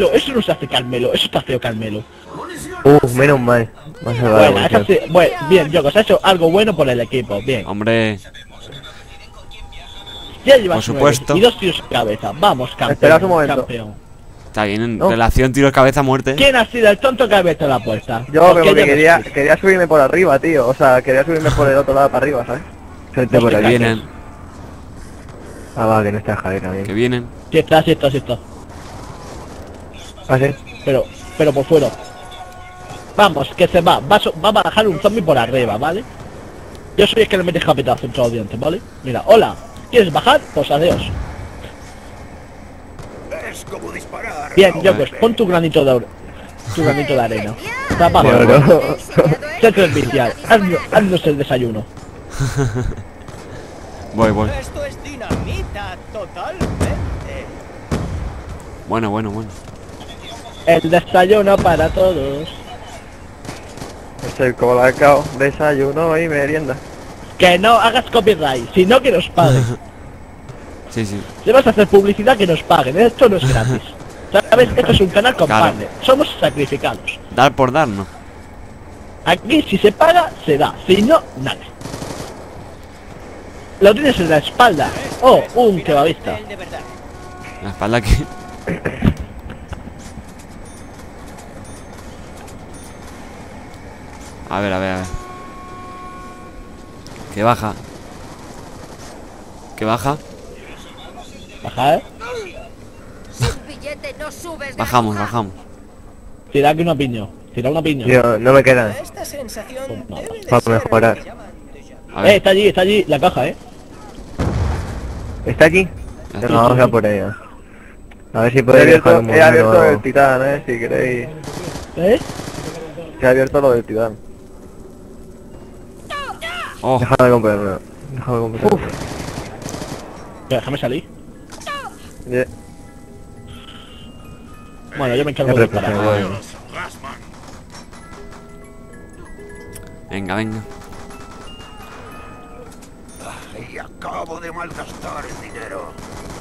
Eso no se hace Carmelo, eso está feo Carmelo. Menos mal. Me ha salvado la Bueno, munición. bueno, bien, Yoko, has hecho algo bueno por el equipo, bien. Hombre, Ya llevas por supuesto. 9 y 2 tiros en cabeza. Vamos, campeón. Esperad un momento. Campeón. está bien, en No. relación tiro cabeza muerte. ¿Quién ha sido el tonto que ha abierto la puerta? Yo, ¿Por pero qué que yo no quería subirme por arriba, tío. O sea, quería subirme por el otro lado para arriba, ¿sabes? Suelte por Pues aquí. que Vienen, Ah, va, que no está Javier que también. vienen. Sí está, sí está, sí está. Ah, sí. Pero por fuera. Vamos, que se va. Va a bajar un zombie por arriba, ¿vale? Yo soy el que le mete capitazo entre los dientes, ¿vale? Mira, hola. ¿Quieres bajar? Pues adiós. Es como disparar. Bien, yo pues pon tu granito de arena. Tapa, Bueno. centro vicial. Haznos el desayuno. Voy. Esto es dinamita, totalmente. Bueno. El desayuno para todos. Es el colacao, desayuno y merienda. Que no hagas copyright, si no que nos paguen. Sí. Si vas a hacer publicidad, que nos paguen. Esto no es gratis. ¿Sabes? Esto es un canal con Claro. partner. Somos sacrificados. Dar por dar, ¿no? Aquí si se paga, se da. Si no, nada. Lo tienes en la espalda. Oh, un kebabista. De verdad. La espalda aquí. A ver. Que baja. Baja, ¿eh? Bajamos. Tira aquí una piña. Tira una piña. Tío, no me quedan. Esta sensación Pues debe de para ser mejorar. lo que llaman déjà vu. A ver, Está allí la caja, ¿Está aquí? Ya No, está. vamos a por ella. A ver si podéis dejar un He abierto momento. el titán, si queréis. ¿Eh? He abierto lo del titán. Oh, Déjame comprarlo. Déjame comprarlo. Déjame salir. Yeah. Bueno, yo me encargo Qué de disparar. represión. venga. Y acabo de malgastar el dinero.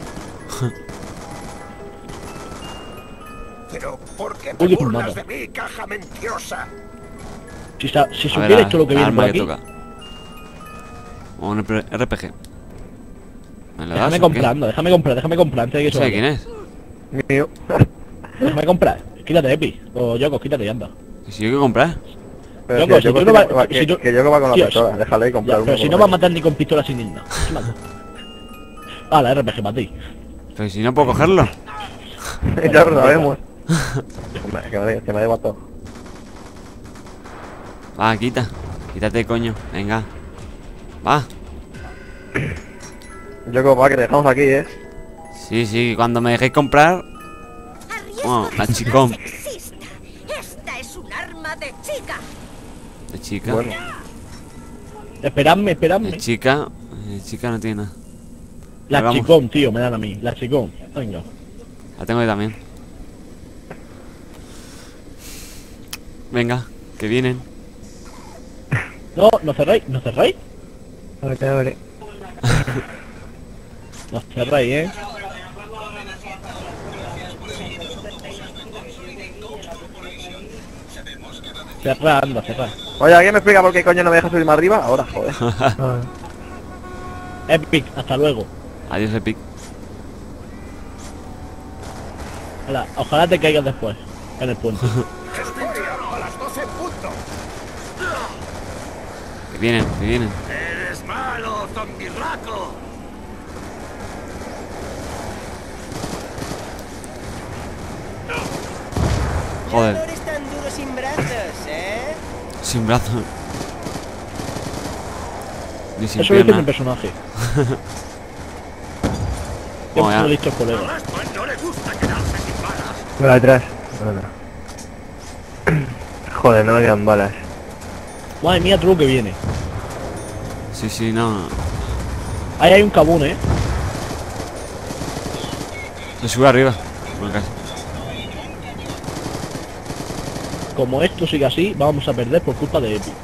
Pero, ¿por qué te Uy, burlas mata. de mí, caja mentirosa? Si A ver, supierais todo lo que la viene por arma que aquí, toca. Un RPG. ¿Me lo das déjame o comprar, no, déjame comprar antes de que qué? No sé se quién vaya. es. Mío. Déjame comprar. Quítate, Epi. O Yoko, quítate y anda. ¿Que si yo hay que comprar? Pero Loco, si si yo tú no consigo- vas- que, si tú- que yo va con la Tío, pistola, déjale y Ya, comprar pero uno. si no va a matar ni con pistola sin nada. Ah, la RPG para ti. Pero si no puedo cogerlo. Ya lo sabemos. Hombre, que me ha matado. Va, quítate, coño. Venga. Va. Yo como va que te dejamos aquí, Sí, cuando me dejéis comprar. Oh, la chicón. Esta es un arma de chica. De chica. Bueno, Esperadme. De chica no tiene nada. La Vamos. chicón, tío, me dan a mí. La chicón. Venga. La tengo yo también. Venga, que vienen. No cerréis. Abre. No cerréis, Cerrad. oye, ¿alguien me explica por qué coño no me deja subir más arriba? Ahora, joder. Ah, Epic, hasta luego. Adiós, Epic. Ojalá te caigas después. En el puente. a las 12 puntos. Que vienen. Eres malo, zombirraco. Joder. Ya no eres tan duro sin brazos, ¿eh? Sin brazo. Ni sin Eso lo dice mi pierna. personaje. Oh, Yo ya. lo he dicho colega. No le gusta quedarse sin balas. por atrás. Joder, no me quedan balas. Madre mía, todo lo que viene. Sí, no. Ahí hay un cabún, Se sube arriba. Bueno, casi. Como esto sigue así, vamos a perder por culpa de Epic.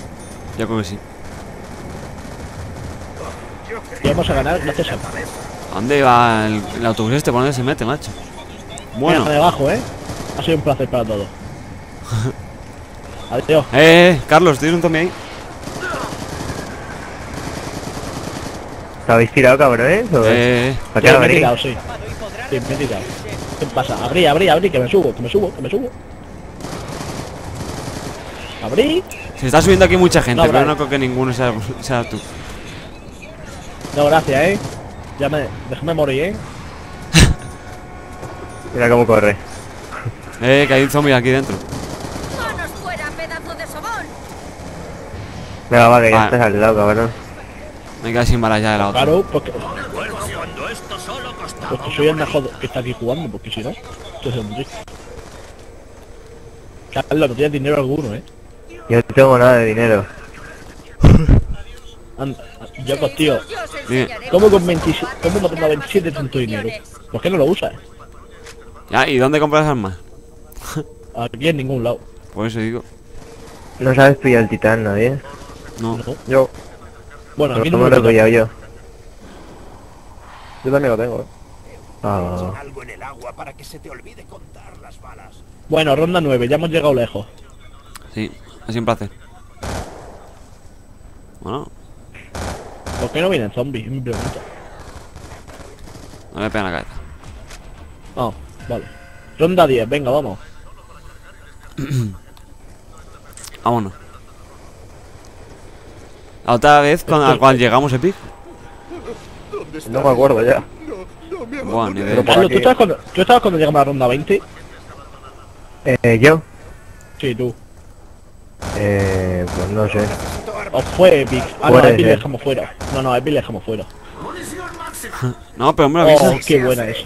Yo creo que sí. Y vamos a ganar gracias a... ¿A dónde va el autobús este? ¿Por dónde se mete, macho? Bueno. Mira, debajo, ha sido un placer para todos. Adiós. Carlos, ¿tienes un zombie ahí? ¿Te habéis tirado, cabrones? ¿O? ¿Para Sí, qué me he abrir? tirado, sí. Sí, me he tirado. ¿Qué pasa? Abrí, que me subo. Abrí. Se está subiendo aquí mucha gente, No, pero Brian. no creo que ninguno sea tú. No, gracias, déjame morir, Mira cómo corre. Que hay un zombie aquí dentro. ¡Manos fuera, pedazo de sobón! Venga, va, que ya Vale. estás al lado, cabrón. Me quedé sin balas ya de la otra. Claro, porque soy el mejor que está aquí jugando, porque si no, esto es muy triste. Carlos, no tienes dinero alguno, Yo no tengo nada de dinero. Yo, tío, Yo os Dime. enseñaré ¿cómo con se 27, juega cómo no con tengo 27 tanto dinero? millones. ¿Por qué no lo usas? Ya, ¿y dónde compras armas? Aquí en ningún lado. Por eso digo. No sabes pillar el titán, nadie. No. No. Yo. Bueno, a mí No no me me lo he lo pillado yo. Yo también lo tengo, Ah, Algo en el agua para que se te olvide contar las balas. Bueno, ronda 9, ya hemos llegado lejos. Sí, es un placer. Bueno, ¿Por qué no vienen zombies? Es mi pregunta. no le pegan la cabeza. Ah, vale. Ronda 10, venga, vamos. Vámonos. La otra vez con la cual llegamos, Epic. No me acuerdo ya. Buah, ni idea. Pero por Carlos, aquí. ¿tú estabas cuando llegamos a la ronda 20? ¿yo? Sí, tú. Pues no sé. ¿O fue Epic? Ah, no, Puede Epic le ser. dejamos fuera. No, Epic le dejamos fuera. No, pero me lo Oh, avisas. qué buena es.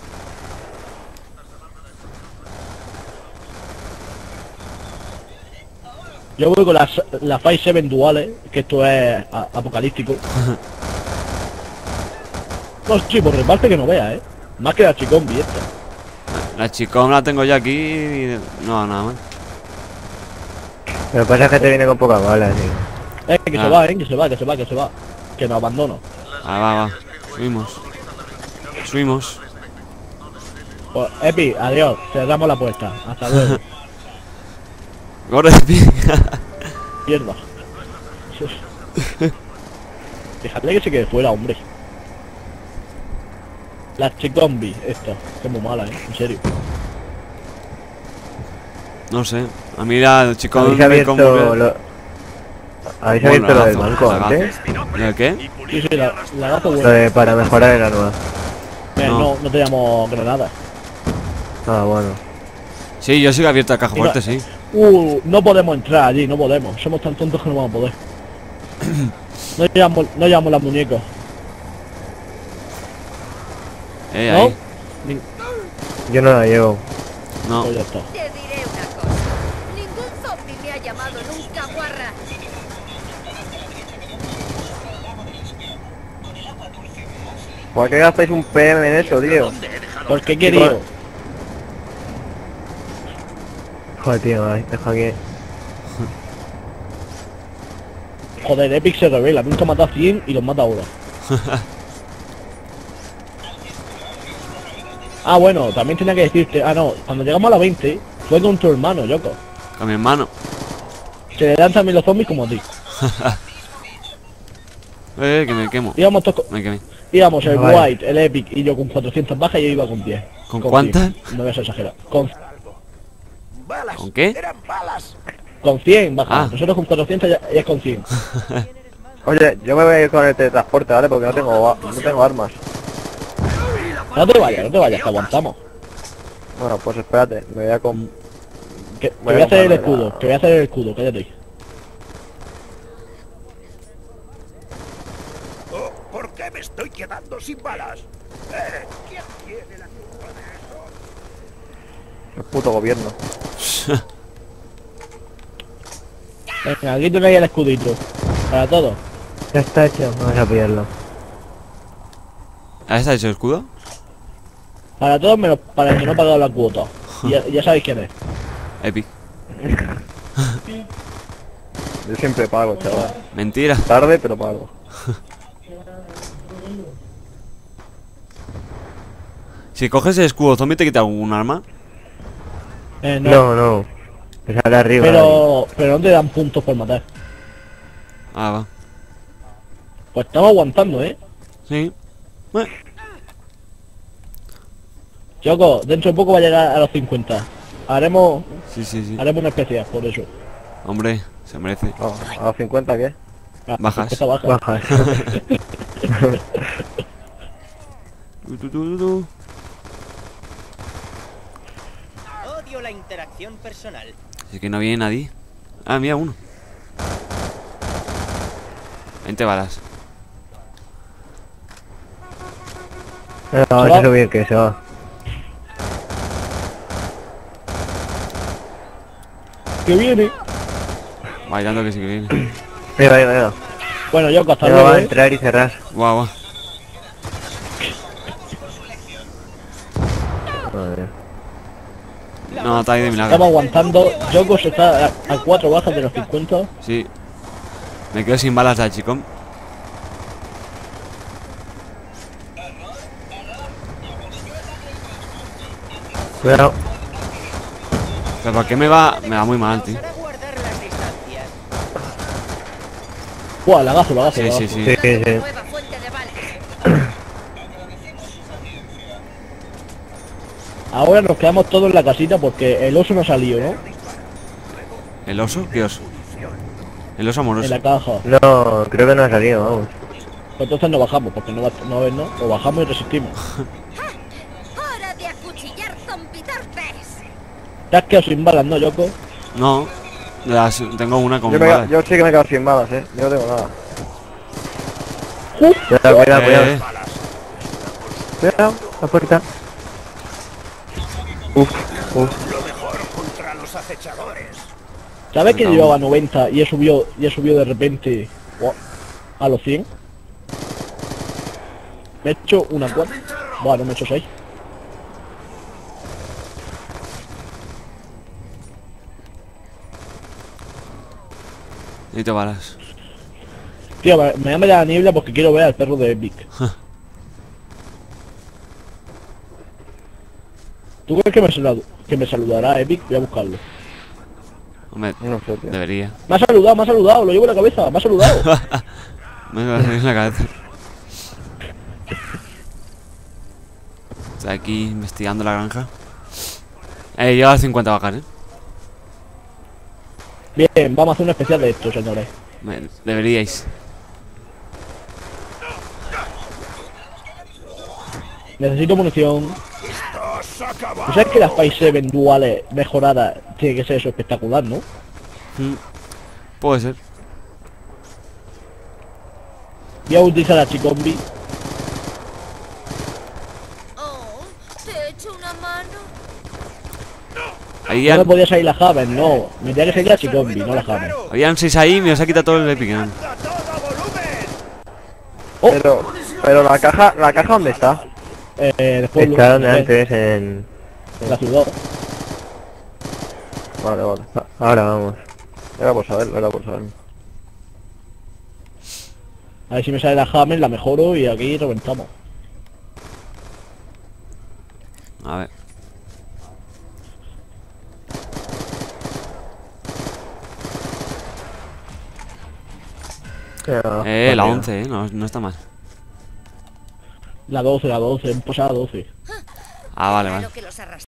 Yo voy con las 5-7 duales, que esto es apocalíptico. No, sí, por reparte que no veas, Más que la chicombi esta. La chicón la tengo ya aquí y... No, nada más. Lo que pasa es que te viene con pocas balas, tío. Que Ah. se va, que se va. Que nos abandono. Va. Subimos. Subimos. Pues, Epi, adiós, cerramos la puerta. Hasta luego. Corre, Epic. Mierda. Dejadle que se quede fuera, hombre. La chicombi, esta. Que es muy mala, en serio. No sé. A mí la chicón ¿Habéis me abierto conmueve. lo... ¿Habéis Bueno, abierto lo del lagazo, banco lagazo. antes? ¿Y el qué? Sí, la gato Lo buena. de para mejorar el arma. No teníamos granadas. Ah, bueno. Sí, yo sí que he abierto la caja Mira. fuerte, sí. No podemos entrar allí, no podemos. Somos tan tontos que no vamos a poder. No llevamos las muñecas. ¿No? Ahí. Yo no la llevo. No. Pues ya está. Te diré una cosa. Ningún zombie me ha llamado nunca guarra. ¿Por qué gastáis un PM en eso, tío? ¿Por qué querido? Joder, tío, deja que... Joder, Epic se revela. Nunca mata a 100 y los mata ahora. Ah, bueno, también tenía que decirte... Ah, no, cuando llegamos a la 20 fue con tu hermano, Yoko. A mi hermano. Se le dan también los zombies como a ti. Que me quemo. Íbamos todos... Me quemé. Íbamos el Vale. White, el Epic y yo con 400 bajas y yo iba con 10. ¿Con cuántas? 100. No voy a exagerar. Balas. ¿Con qué? Eran balas. Con 100 bajas. Ah. Nosotros con 400 ya es con 100. Oye, yo me voy a ir con el teletransporte, ¿vale? Porque no tengo armas. No te vayas, que aguantamos. Bueno, pues espérate, me voy a con... Que Voy voy a a hacer el comprarme escudo, que voy a hacer el escudo, cállate. Oh, ¿por qué me estoy quedando sin balas? ¿Quién tiene la culpa de eso? el puto gobierno. Venga, aquí tenéis el escudito. Para todos. Ya está hecho, vamos a pillarlo. ¿Has hecho el escudo? Para todos menos para el que no ha pagado la cuota. Ya sabéis quién es. Epic. Yo siempre pago, chaval. Mentira. Tarde, pero pago. Si coges el escudo zombie, ¿te quita algún arma? No, no. Te sale arriba. Pero no te dan puntos por matar. Ah, va. Pues estamos aguantando, Sí. Choco, dentro de poco va a llegar a los 50. Haremos Sí. un especial, por eso. Hombre, se merece. Oh, ¿a los 50 qué? Ah, Bajas. 50 bajas. Baja. Odio la interacción personal. Así que no viene nadie. Ah, mira uno. 20 balas. No, hay que subir, que se va. Que viene. Bailando que sí que viene. Mira. Bueno, Choco, hasta Ya luego, va a entrar y cerrar. Guau. Madre. No, está ahí de milagro. Estamos aguantando. Choco se está a 4 bajas de los 50. Sí. Me quedo sin balas de chicón. Cuidado. Pero ¿por qué me va? Me va muy mal, tío. Para guardar las distancias. Buah, lagazo. Sí. Sí. Nueva fuente de balas. Ahora nos quedamos todos en la casita porque el oso no ha salido, ¿no? ¿El oso? ¿Qué oso? El oso En amoroso. la caja. No, creo que no ha salido, vamos. Pues entonces no bajamos, porque no va a haber, ¿no? O bajamos y resistimos. ¡Hora de acuchillar zombitorpes! Te has quedado sin balas, ¿no, Choco? No. Tengo una con Yo balas. sí que me he quedado sin balas, Yo no tengo nada. Cuidado. Cuidado, la puerta. Uf. Lo mejor contra los acechadores. ¿Sabes que No. llevaba 90 y he subido de repente a los 100? Me he hecho una 4. Bueno, me he hecho 6. Necesito balas. Tío, me voy a meter a la niebla porque quiero ver al perro de Epic. ¿Tú crees que me saludará Epic? Voy a buscarlo. Hombre, No sé, tío. debería. Me ha saludado, lo llevo en la cabeza, me ha saludado. Me va a salir en la cabeza. Estoy aquí investigando la granja. Lleva a 50 bajas, Bien, vamos a hacer un especial de esto, señores. Deberíais. Necesito munición. ¡Estás acabado! ¿Tú sabes que las Pay 7 duales mejoradas tiene que ser eso espectacular, no? Puede ser. Voy a utilizar la Chicombi. Oh, ¿te he hecho una mano? Ahí No me podía salir la Haven, no. Me tenía que salir la Chicombi, no la Haven. habían 6 ahí y me os ha quitado todo el epic. ¡A todo volumen! Pero la caja ¿dónde está? Después Está donde antes, en la ciudad. Vale. Ahora vamos. Era por saberlo. A ver si me sale la Haven, la mejoro y aquí reventamos. A ver. La 11, no está mal. La 12, hemos pasado a 12. Ah, vale, Claro vale. que los arrastras.